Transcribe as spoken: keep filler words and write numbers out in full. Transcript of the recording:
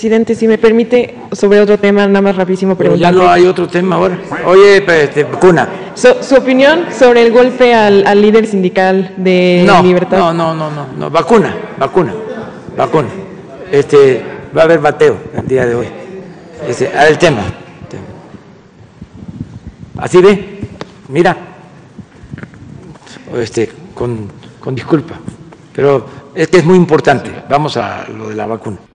Presidente, si me permite, sobre otro tema, nada más rapidísimo Pero preguntarle. ya no hay otro tema ahora. Oye, este, vacuna. Su, su opinión sobre el golpe al, al líder sindical de No, Libertad. no, no, no, no, no, vacuna, vacuna, vacuna. Este, va a haber bateo el día de hoy. Este, a el tema. Así ve, mira, este, con, con disculpa, pero es que es muy importante. Vamos a lo de la vacuna.